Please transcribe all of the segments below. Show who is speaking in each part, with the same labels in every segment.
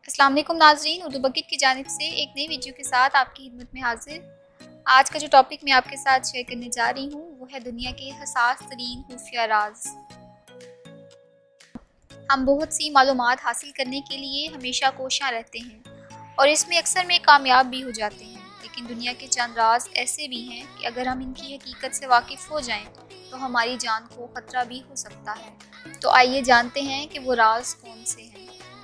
Speaker 1: अस्सलाम वालेकुम नाज़रीन, उर्दू बकेट की जानिब से एक नई वीडियो के साथ आपकी खिदमत में हाजिर। आज का जो टॉपिक मैं आपके साथ शेयर करने जा रही हूँ वो है दुनिया के हसास तरीन खुफिया राज। हम बहुत सी मालूमात हासिल करने के लिए हमेशा कोशियाँ रहते हैं और इसमें अक्सर में कामयाब भी हो जाते हैं, लेकिन दुनिया के चंद राज ऐसे भी हैं कि अगर हम इनकी हकीकत से वाकिफ़ हो जाएं तो हमारी जान को ख़तरा भी हो सकता है। तो आइए जानते हैं कि वो राज कौन से हैं।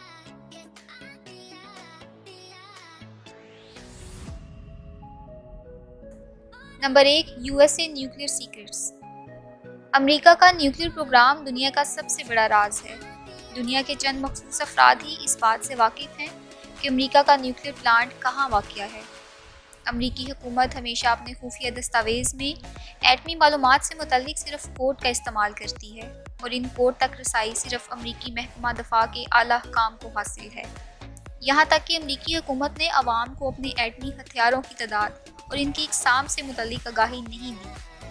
Speaker 1: Number 1, USA nuclear secrets. America का न्यूक्लियर प्रोग्राम दुनिया का सबसे बड़ा राज है। दुनिया के चंद मखसूस अफराद ही इस बात से वाकिफ़ हैं कि अमेरिका का न्यूक्लियर प्लांट कहाँ वाक़या है। अमेरिकी हुकूमत हमेशा अपने खुफिया दस्तावेज़ में एटमी मालूमात से मुतल्लिक सिर्फ कोड का इस्तेमाल करती है और इन कोड तक रसाई सिर्फ अमेरिकी महकमा दफा के आला काम को हासिल है। यहाँ तक कि अमेरिकी हुकूमत ने अवाम को अपने एटमी हथियारों की तादाद और इनकी इकसाम से मुतल्लिक आगाही नहीं दी।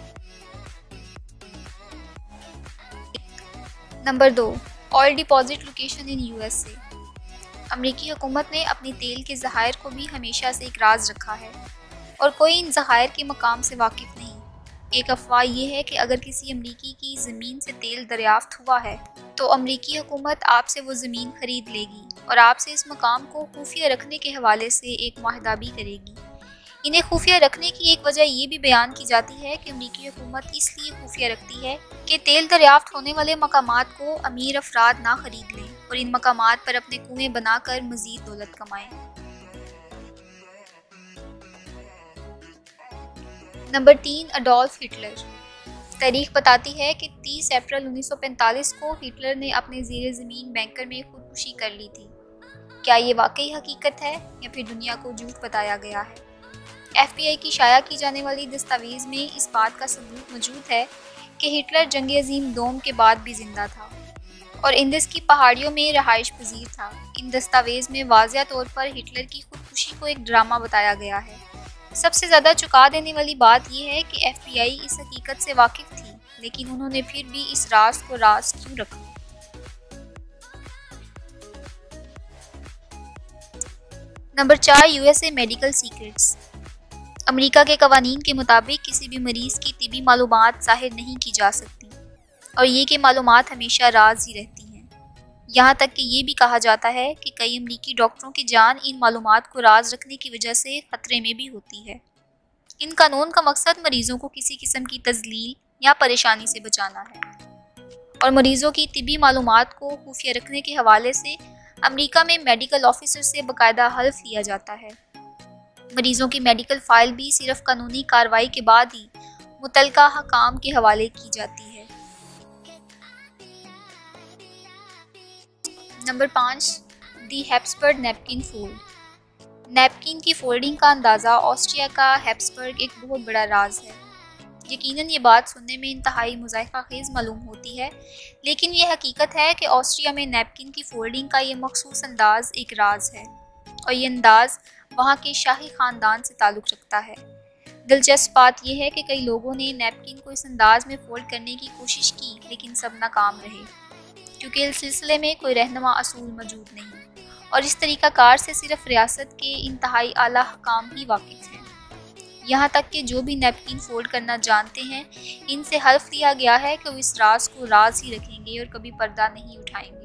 Speaker 1: Number 2, oil deposit location in USA. अमेरिकी हुकूमत ने अपनी तेल के ज़खायर को भी हमेशा से एक राज रखा है और कोई इन ज़खायर के मकाम से वाकिफ़ नहीं। एक अफवाह ये है कि अगर किसी अमेरिकी की ज़मीन से तेल दरियाफ्त हुआ है तो अमेरिकी हुकूमत आपसे वो ज़मीन खरीद लेगी और आपसे इस मकाम को खुफिया रखने के हवाले से एक मुआहदा भी करेगी। इन्हें खुफिया रखने की एक वजह ये भी बयान की जाती है कि अमेरिकी हुकूमत इसलिए खुफिया रखती है कि तेल दरियाफ्त होने वाले मकामात को अमीर अफराद ना खरीद लें और इन मकामात पर अपने कुएं बनाकर मजीद दौलत कमाएं। Number 3, Adolf Hitler. तारीख बताती है कि 30 अप्रैल 1945 को हिटलर ने अपने ज़ीरे ज़मीन बैंकर में खुदकुशी कर ली थी। क्या ये वाकई हकीकत है या फिर दुनिया को झूठ बताया गया है? FBI की शाया की जाने वाली दस्तावेज़ में इस बात का सबूत मौजूद है कि हिटलर जंग अज़ीम दोम के बाद भी जिंदा था और इंदस की पहाड़ियों में रहाइश पजीर था। इन दस्तावेज़ में वाज़िया तौर पर हिटलर की खुदकुशी को एक ड्रामा बताया गया है। सबसे ज़्यादा चौंका देने वाली बात यह है कि FBI इस हकीकत से वाकिफ़ थी, लेकिन उन्होंने फिर भी इस राज को राज क्यों रखा। Number 4, USA medical secrets. America के कवानीन के मुताबिक किसी भी मरीज़ की तिबी मालूमात ज़ाहिर नहीं की जा सकती और ये कि मालूमात हमेशा राज ही रहती हैं। यहाँ तक कि ये भी कहा जाता है कि कई अमेरिकी डॉक्टरों की जान इन मालूमात को राज रखने की वजह से ख़तरे में भी होती है। इन कानून का मकसद मरीज़ों को किसी किस्म की तज़लील या परेशानी से बचाना है और मरीज़ों की तिबी मालूमात को खुफिया रखने के हवाले से अमेरिका में मेडिकल ऑफिसर से बाकायदा हल्फ लिया जाता है। मरीजों की मेडिकल फाइल भी सिर्फ कानूनी कार्रवाई के बाद ही मुतलका हकाम के हवाले की जाती है। Number 5, the Habsburg napkin fold. Napkin की फोल्डिंग का अंदाज़ा ऑस्ट्रिया का हैप्सबर्ग एक बहुत बड़ा राज है। यकीनन ये बात सुनने में इंतहाई मुज़ाहिका खेज़ मालूम होती है, लेकिन ये हकीकत है कि ऑस्ट्रिया में नैपकिन की फोल्डिंग का ये मखसूस अंदाज़ एक राज है और ये अंदाज़ वहाँ के शाही ख़ानदान से ताल्लुक़ रखता है। दिलचस्प बात यह है कि कई लोगों ने नैपकिन को इस अंदाज में फोल्ड करने की कोशिश की, लेकिन सब नाकाम रहे क्योंकि इस सिलसिले में कोई रहनुमा असूल मौजूद नहीं और इस तरीक़ाकार से सिर्फ रियासत के इंतहाई आला हकाम ही वाकिफ़ हैं। यहाँ तक कि जो भी नैपकिन फोल्ड करना जानते हैं, इनसे हल्फ लिया गया है कि वो इस राज को राज ही रखेंगे और कभी पर्दा नहीं उठाएंगे।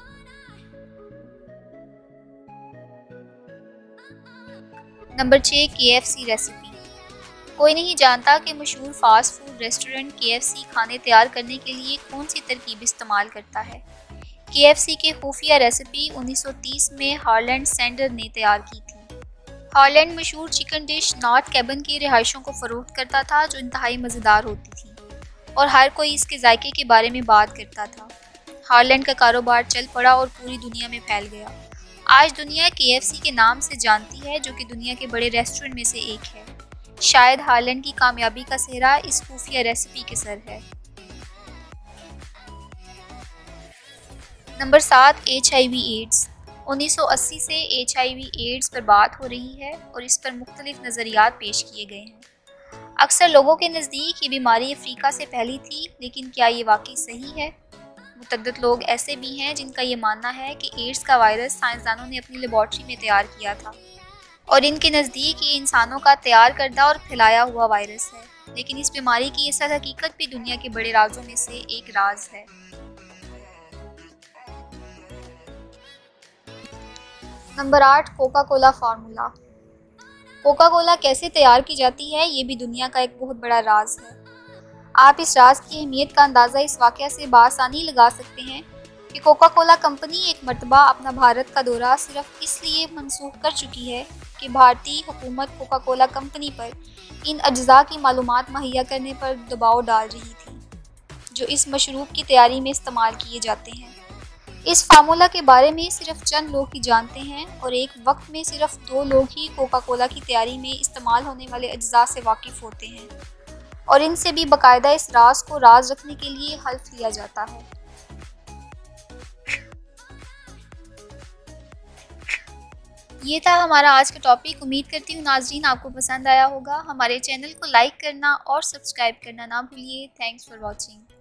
Speaker 1: Number 6, KFC recipe. कोई नहीं जानता कि मशहूर फास्ट फूड रेस्टोरेंट KFC खाने तैयार करने के लिए कौन सी तरकीब इस्तेमाल करता है। KFC के खुफिया रेसिपी 1930 में हार्लैंड सैंडर ने तैयार की थी। हार्लैंड मशहूर चिकन डिश नॉर्थ कैबन की रिहाइशों को फ़रोख्त करता था जो इंतहाई मज़ेदार होती थी और हर कोई इसके जायके के बारे में बात करता था। हार्लैंड का कारोबार चल पड़ा और पूरी दुनिया में फैल गया। आज दुनिया KFC के नाम से जानती है, जो कि दुनिया के बड़े रेस्टोरेंट में से एक है। शायद हार्लैंड की कामयाबी का सेहरा इस खुफिया रेसिपी के सर है। Number 7, HIV ads. 1980 से HIV एड्स पर बात हो रही है और इस पर मुख्तलिफ नज़रियात पेश किए गए हैं। अक्सर लोगों के नज़दीक ये बीमारी अफ्रीका से फैली थी, लेकिन क्या ये वाकई सही है? मुतअद्दिद लोग ऐसे भी हैं जिनका ये मानना है कि एड्स का वायरस साइंसदानों ने अपनी लेबॉर्ट्री में तैयार किया था और इनके नज़दीक ये इंसानों का तैयार करदा और फैलाया हुआ वायरस है। लेकिन इस बीमारी की असल हकीकत भी दुनिया के बड़े राजों में से एक राज है। Number 8, Coca Cola formula. Coca Cola कैसे तैयार की जाती है, ये भी दुनिया का एक बहुत बड़ा राज है। आप इस राज की अहमियत का अंदाज़ा इस वाक़या से बासानी लगा सकते हैं कि कोका कोला कंपनी एक मरतबा अपना भारत का दौरा सिर्फ इसलिए मनसूख कर चुकी है कि भारतीय हुकूमत कोका कोला कंपनी पर इन अज्जा की मालूमात मुहैया करने पर दबाव डाल रही थी जो इस मशरूब की तैयारी में इस्तेमाल किए जाते हैं। इस फार्मूला के बारे में सिर्फ चंद लोग ही जानते हैं और एक वक्त में सिर्फ 2 लोग ही कोका कोला की तैयारी में इस्तेमाल होने वाले अज्जा से वाकिफ़ होते हैं और इनसे भी बाकायदा इस राज को राज रखने के लिए हल्फ लिया जाता है। ये था हमारा आज का टॉपिक। उम्मीद करती हूँ नाजरीन आपको पसंद आया होगा। हमारे चैनल को लाइक करना और सब्सक्राइब करना ना भूलिए। Thanks for watching.